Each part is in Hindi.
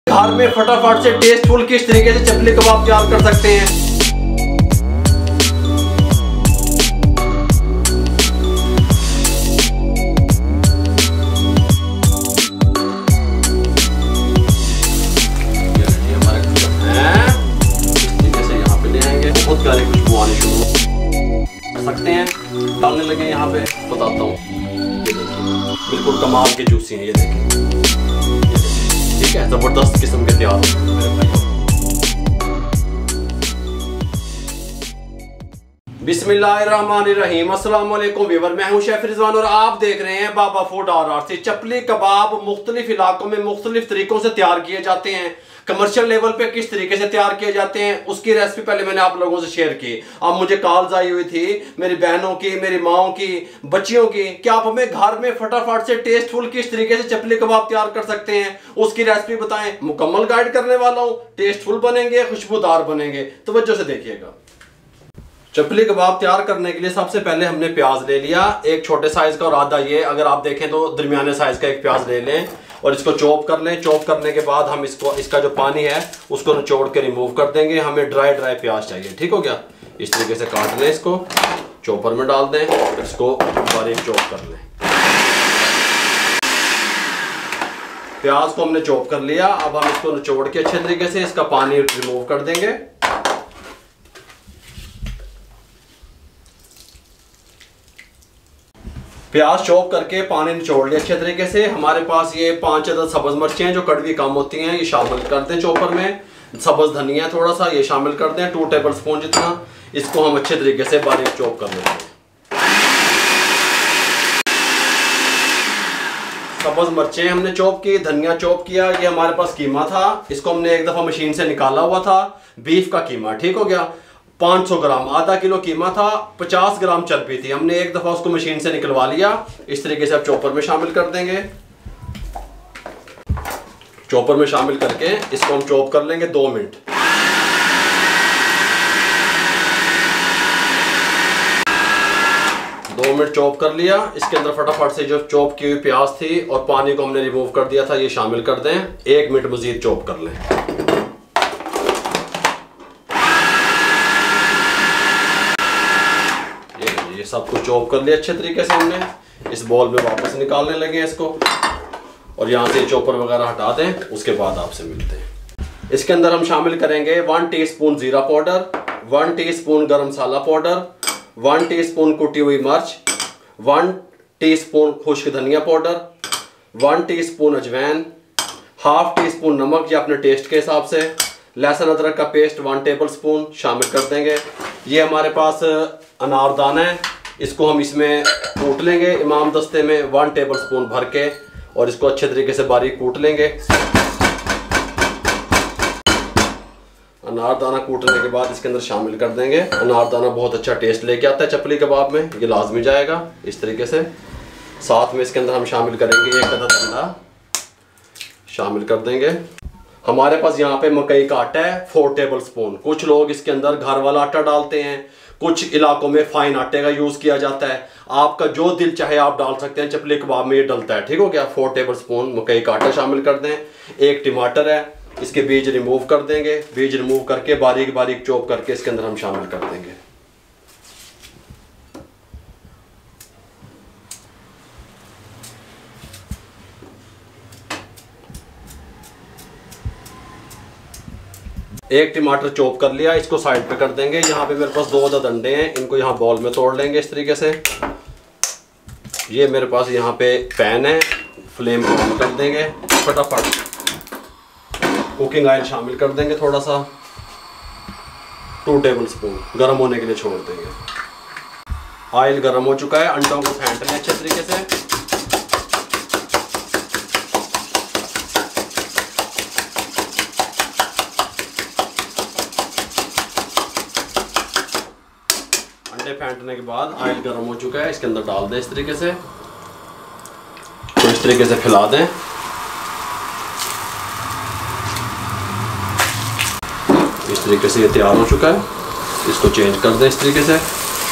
घर में फटाफट से टेस्टफुल किस तरीके से चपली कबाब तैयार कर सकते हैं। यहाँ पे ले आएंगे, बहुत प्यारी खुशबू आनी शुरू कर सकते हैं। डालने लगे यहाँ पे, बताता हूँ। ये देखिए बिल्कुल कमाल के जूसी हैं, ये देखिए। ठीक है, जबरदस्त किस्म के तैयार हो मेरे भाई। बिस्मिल्लाहिर्रहमानिर्रहीम, अस्सलाम वालेकुम व्यूअर, मैं हूं शेफ रिजवान और आप देख रहे हैं बाबा फूड RRC। चपली कबाब मुख्तलिफ इलाकों में मुख्तलिफ तरीकों से तैयार किए जाते हैं। कमर्शियल लेवल पे किस तरीके से तैयार किए जाते हैं उसकी रेसिपी पहले मैंने आप लोगों से शेयर की। अब मुझे कॉल्स आई हुई थी मेरी बहनों की, मेरी माओं की, बच्चियों की, कि आप हमें घर में फटाफट से टेस्टफुल किस तरीके से चपली कबाब तैयार कर सकते हैं, उसकी रेसिपी बताएं। मुकम्मल गाइड करने वाला हूं, टेस्टफुल बनेंगे, खुशबूदार बनेंगे, तवज्जो से देखिएगा। चपली कबाब तैयार करने के लिए सबसे पहले हमने प्याज ले लिया, एक छोटे साइज का और आधा ये, अगर आप देखें तो दरमियाने साइज का एक प्याज ले लें और इसको चॉप कर लें। चॉप करने के बाद हम इसका जो पानी है उसको निचोड़ के रिमूव कर देंगे। हमें ड्राई प्याज चाहिए, ठीक हो गया। इस तरीके से काट लें, इसको चॉपर में डाल दें, इसको बारीक चॉप कर लें। प्याज को हमने चॉप कर लिया, अब हम इसको निचोड़ के अच्छे तरीके से इसका पानी रिमूव कर देंगे। प्याज चॉप करके पानी निचोड़ लिया अच्छे तरीके से। हमारे पास ये 5 अदद सब्ज मिर्चें हैं जो कड़वी कम होती हैं, ये शामिल कर दें चॉपर में। सब्ज धनिया थोड़ा सा ये शामिल कर दें, 2 टेबल स्पून जितना। इसको हम अच्छे तरीके से बारीक चॉप कर लेते हैं। सब्ज मिर्चें हमने चॉप की, धनिया चॉप किया। ये हमारे पास कीमा था, इसको हमने एक दफा मशीन से निकाला हुआ था, बीफ का कीमा, ठीक हो गया। 500 ग्राम, आधा किलो कीमा था, 50 ग्राम चर्बी थी, हमने एक दफा उसको मशीन से निकलवा लिया। इस तरीके से आप चॉपर में शामिल कर देंगे। चॉपर में शामिल करके इसको हम चॉप कर लेंगे 2 मिनट। चॉप कर लिया। इसके अंदर फटाफट से जो चॉप की हुई प्याज थी और पानी को हमने रिमूव कर दिया था ये शामिल कर दें। 1 मिनट मजीद चॉप कर लें। ये सब कुछ चॉप कर लिया अच्छे तरीके से हमने। इस बॉल में वापस निकालने लगे इसको और यहाँ से चॉपर वगैरह हटा दें, उसके बाद आपसे मिलते हैं। इसके अंदर हम शामिल करेंगे 1 टीस्पून जीरा पाउडर, 1 टीस्पून गरम मसाला पाउडर, 1 टीस्पून कुटी हुई मिर्च, 1 टीस्पून खुश्क धनिया पाउडर, 1 टीस्पून अजवाइन, हाफ टीस्पून नमक या अपने टेस्ट के हिसाब से, लहसुन अदरक का पेस्ट 1 टेबल स्पून शामिल कर देंगे। ये हमारे पास अनारदाना है, इसको हम इसमें कूट लेंगे इमाम दस्ते में 1 टेबल स्पून भर के और इसको अच्छे तरीके से बारीक कूट लेंगे। अनारदाना कूटने के बाद इसके अंदर शामिल कर देंगे। अनारदाना बहुत अच्छा टेस्ट लेके आता है चपली कबाब में, ये लाजमी जाएगा इस तरीके से। साथ में इसके अंदर हम शामिल करेंगे 1 अदद अंडा शामिल कर देंगे। हमारे पास यहाँ पे मकई का आटा है 4 टेबल स्पून। कुछ लोग इसके अंदर घर वाला आटा डालते हैं, कुछ इलाकों में फाइन आटे का यूज़ किया जाता है। आपका जो दिल चाहे आप डाल सकते हैं, चपली कबाब में ये डलता है, ठीक हो गया। 4 टेबल स्पून मकई का आटा शामिल कर दें। 1 टमाटर है, इसके बीज रिमूव कर देंगे। बीज रिमूव करके बारीक बारीक चॉप करके इसके अंदर हम शामिल कर देंगे। एक टमाटर चॉप कर लिया, इसको साइड पे कर देंगे। यहाँ पे मेरे पास 2 अदद अंडे हैं, इनको यहाँ बॉल में तोड़ लेंगे इस तरीके से। ये मेरे पास यहाँ पे पैन है, फ्लेम को ऑन कर देंगे। फटाफट कुकिंग ऑयल शामिल कर देंगे थोड़ा सा, 2 टेबल स्पून, गर्म होने के लिए छोड़ देंगे। ऑयल गर्म हो चुका है, अंडों को फेंट लें अच्छे तरीके से। अंडे फेंटने के बाद ऑयल गर्म हो चुका है, इसके अंदर डाल दें इस तरीके से, तो इस तरीके से फैला दें। इस तरीके से ये तैयार हो चुका है, इसको चेंज कर दें इस तरीके से।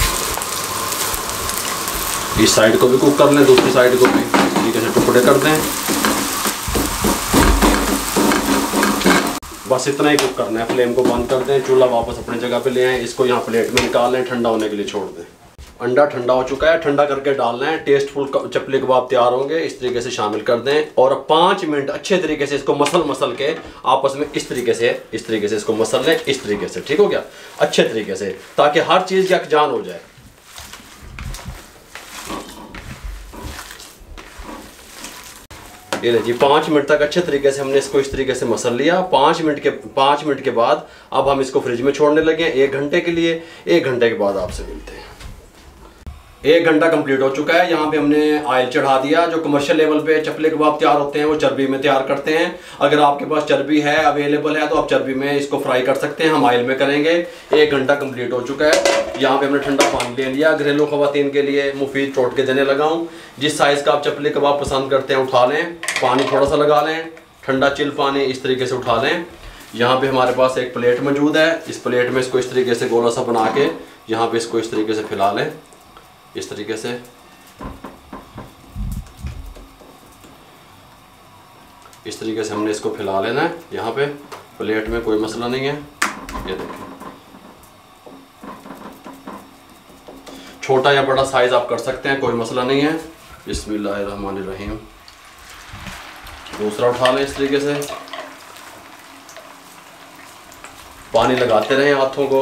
इस साइड को भी कुक कर लें, दूसरी साइड को भी इस तरीके से टुकड़े कर दें। बस इतना ही कुक करना है। फ्लेम को बंद कर दें, चूल्हा वापस अपनी जगह पे ले आएँ, इसको यहाँ प्लेट में निकाल लें, ठंडा होने के लिए छोड़ दें। अंडा ठंडा हो चुका है, ठंडा करके डालना है। टेस्टफुल चपली कबाब तैयार होंगे, इस तरीके से शामिल कर दें और 5 मिनट अच्छे तरीके से इसको मसल के आपस में इस तरीके से इसको मसल लें, इस तरीके से। ठीक हो गया, अच्छे तरीके से, ताकि हर चीज़ यकजान हो जाए। ये ले जी, 5 मिनट तक अच्छे तरीके से हमने इसको इस तरीके से मसल लिया। 5 मिनट के बाद अब हम इसको फ्रिज में छोड़ने लगे हैं 1 घंटे के लिए। 1 घंटे के बाद आपसे मिलते हैं। 1 घंटा कंप्लीट हो चुका है। यहाँ पे हमने ऑयल चढ़ा दिया। जो कमर्शियल लेवल पे चपले कबाब तैयार होते हैं वो चर्बी में तैयार करते हैं। अगर आपके पास चर्बी है, अवेलेबल है, तो आप चर्बी में इसको फ्राई कर सकते हैं। हम ऑयल में करेंगे। 1 घंटा कंप्लीट हो चुका है। यहाँ पे हमने ठंडा पानी ले लिया। घरेलू खवातीन के लिए मुफीद टोट के देने लगा हूँ। जिस साइज़ का आप चपले कबाब पसंद करते हैं उठा लें, पानी थोड़ा सा लगा लें, ठंडा चिल पानी इस तरीके से उठा लें। यहाँ पे हमारे पास एक प्लेट मौजूद है। इस प्लेट में इसको इस तरीके से गोला सा बना के यहाँ पे इसको इस तरीके से फैला लें, इस तरीके से। इस तरीके से हमने इसको फैला लेना है यहाँ पे प्लेट में, कोई मसला नहीं है। ये देखें, छोटा या बड़ा साइज आप कर सकते हैं, कोई मसला नहीं है। बिस्मिल्लाहिर्रहमानिर्रहीम। दूसरा उठा लें इस तरीके से, पानी लगाते रहें हाथों को।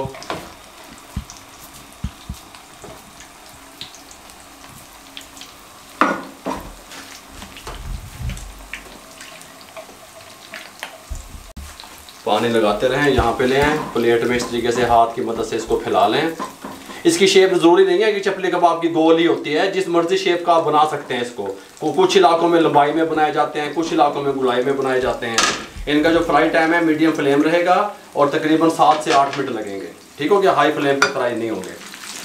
पानी लगाते रहें, यहाँ पे ले आएँ, प्लेट में इस तरीके से हाथ की मदद से इसको फैला लें। इसकी शेप ज़रूरी नहीं है कि चपली कबाब की गोल ही होती है, जिस मर्जी शेप का आप बना सकते हैं इसको। कुछ इलाकों में लंबाई में बनाए जाते हैं, कुछ इलाकों में गुलाई में बनाए जाते हैं। इनका जो फ्राई टाइम है मीडियम फ्लेम रहेगा और तकरीबन 7 से 8 मिनट लगेंगे। ठीक हो गया, हाई फ्लेम पे फ्राई नहीं होंगे।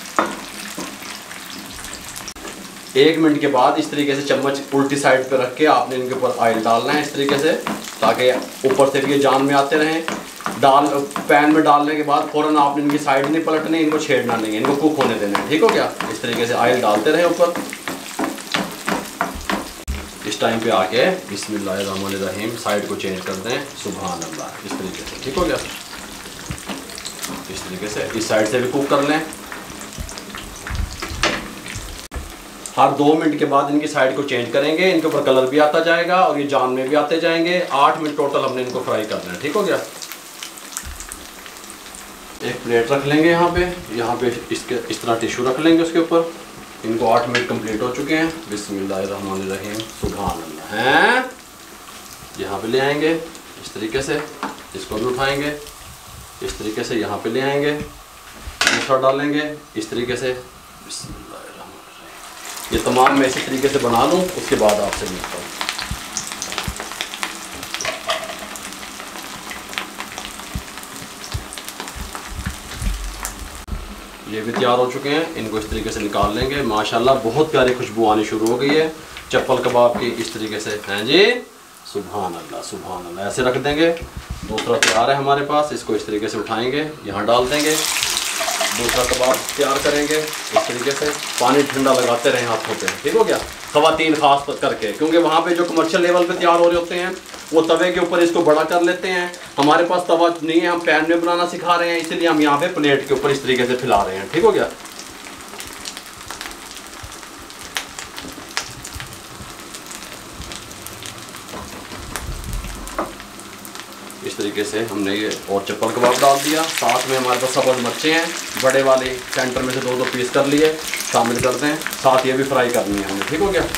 1 मिनट के बाद इस तरीके से चम्मच उल्टी साइड पे रख के आपने इनके ऊपर ऑयल डालना है इस तरीके से, ताकि ऊपर से भी ये जान में आते रहें। पैन में डालने के बाद फ़ौरन आपने इनकी साइड नहीं पलटनी, इनको छेड़ना नहीं है, इनको कुक होने देना है। ठीक हो गया, इस तरीके से ऑयल डालते रहे ऊपर। इस टाइम पे आके बिस्मिल्लाहिर्रहमानिर्रहीम साइड को चेंज कर दें, सुभान अल्लाह, इस तरीके से। ठीक हो गया, इस तरीके से इस साइड से भी कुक कर लें। हर 2 मिनट के बाद इनकी साइड को चेंज करेंगे, इनके ऊपर कलर भी आता जाएगा और ये जान में भी आते जाएंगे। 8 मिनट टोटल हमने इनको फ्राई करना है। ठीक हो गया, एक प्लेट रख लेंगे यहाँ पे इसके इस तरह टिश्यू रख लेंगे उसके ऊपर। इनको 8 मिनट कंप्लीट हो चुके हैं। बिस्मिल्लाहिर्रहमानिर्रहीम, सुभान अल्लाह हैं। यहाँ पे ले आएंगे इस तरीके से, इसको भी उठाएंगे इस तरीके से, यहाँ पे ले आएंगे, दूसरा डालेंगे इस तरीके से। बिस्मिल्लाहिर्रहमानिर्रहीम। ये तमाम मैं इसी तरीके से बना लूँ, उसके बाद आपसे मिलता हूँ। ये भी तैयार हो चुके हैं, इनको इस तरीके से निकाल लेंगे। माशाल्लाह बहुत प्यारी खुशबू आनी शुरू हो गई है चप्पल कबाब की, इस तरीके से हैं जी। सुभान अल्लाह, सुभान अल्लाह। ऐसे रख देंगे। दूसरा तैयार है हमारे पास, इसको इस तरीके से उठाएंगे, यहाँ डाल देंगे। दूसरा कबाब तैयार करेंगे इस तरीके से। पानी ठंडा लगाते रहें हाथों पे। ठीक हो गया, खवातीन खास करके, क्योंकि वहाँ पे जो कमर्शियल लेवल पे तैयार हो रहे होते हैं वो तवे के ऊपर इसको बड़ा कर लेते हैं। हमारे पास तवा नहीं है, हम पैन में बनाना सिखा रहे हैं, इसलिए हम यहाँ पे प्लेट के ऊपर इस तरीके से फैला रहे हैं। ठीक हो गया, इस तरीके से हमने ये और चप्पल कबाब डाल दिया। साथ में हमारे पास सब्ज़ मिर्चें हैं बड़े वाले, सेंटर में से 2-2 पीस कर लिए, शामिल करते हैं। साथ ये भी फ्राई करनी है हमने। ठीक हो गया,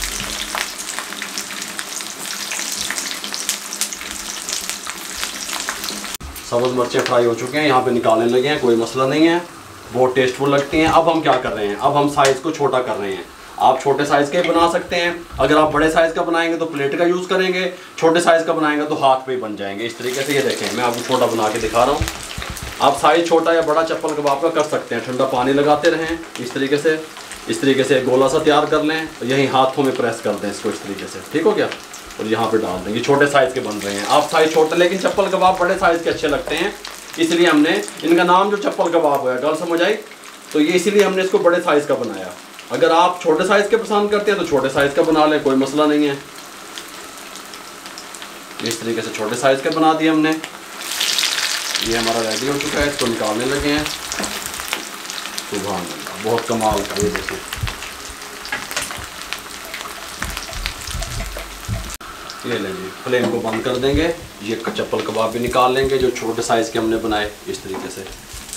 सब्ज़ मिर्चें फ्राई हो चुके हैं, यहाँ पे निकालने लगे हैं, कोई मसला नहीं है, बहुत टेस्टफुल लगती हैं। अब हम क्या कर रहे हैं, अब हम साइज़ को छोटा कर रहे हैं। आप छोटे साइज़ के बना सकते हैं, अगर आप बड़े साइज़ का बनाएंगे तो प्लेट का यूज़ करेंगे, छोटे साइज़ का बनाएंगे तो हाथ पे ही बन जाएंगे इस तरीके से। ये देखें, मैं आपको छोटा बना के दिखा रहा हूँ। आप साइज़ छोटा या बड़ा चप्पल कबाब का कर सकते हैं। ठंडा पानी लगाते रहें इस तरीके से गोला सा तैयार कर लें, यहीं हाथों में प्रेस कर दें इसको इस तरीके से। ठीक हो गया, और यहाँ पे डाल देंगे। छोटे साइज़ के बन रहे हैं, आप साइज़ छोटे, लेकिन चप्पल कबाब बड़े साइज़ के अच्छे लगते हैं, इसलिए हमने इनका नाम जो चप्पल कबाब है, गल समझ आई, तो ये इसीलिए हमने इसको बड़े साइज़ का बनाया। अगर आप छोटे साइज़ के पसंद करते हैं तो छोटे साइज़ का बना लें, कोई मसला नहीं है। इस तरीके से छोटे साइज़ के बना दिए हमने। ये हमारा रेडी हो चुका है, इसको निकालने लगे हैं। सुभान अल्लाह, बहुत कमाल का। ये देखिए, ये ले जी, फ्लेम को बंद कर देंगे। ये चप्पल कबाब भी निकाल लेंगे जो छोटे साइज़ के हमने बनाए इस तरीके से।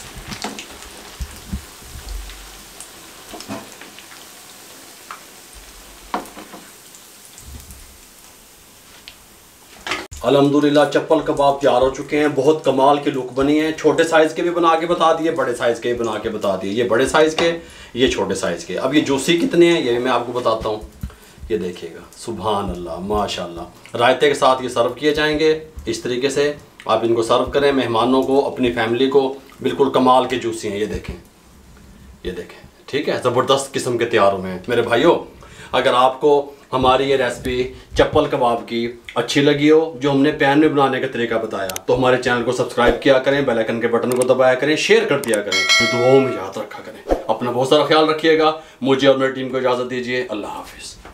अल्हम्दुलिल्लाह चप्पल कबाब तैयार हो चुके हैं। बहुत कमाल के लुक बनी है। छोटे साइज़ के भी बना के बता दिए, बड़े साइज़ के भी बना के बता दिए। ये बड़े साइज़ के, ये छोटे साइज़ के। अब ये जूसी कितने हैं ये भी मैं आपको बताता हूँ। ये देखिएगा, सुभान अल्लाह, माशाल्लाह। रायते के साथ ये सर्व किए जाएंगे इस तरीके से। आप इनको सर्व करें मेहमानों को, अपनी फैमिली को। बिल्कुल कमाल के जूसी हैं। ये देखें, ये देखें, ठीक है, ज़बरदस्त किस्म के तैयार हुए हैं। मेरे भाइयों, अगर आपको हमारी ये रेसिपी चप्पल कबाब की अच्छी लगी हो, जो हमने पैन में बनाने का तरीका बताया, तो हमारे चैनल को सब्सक्राइब किया करें, बेल आइकन के बटन को दबाया करें, शेयर कर दिया करें, दुआओं में याद रखा करें। अपना बहुत सारा ख्याल रखिएगा। मुझे और मेरी टीम को इजाज़त दीजिए। अल्लाह हाफिज़।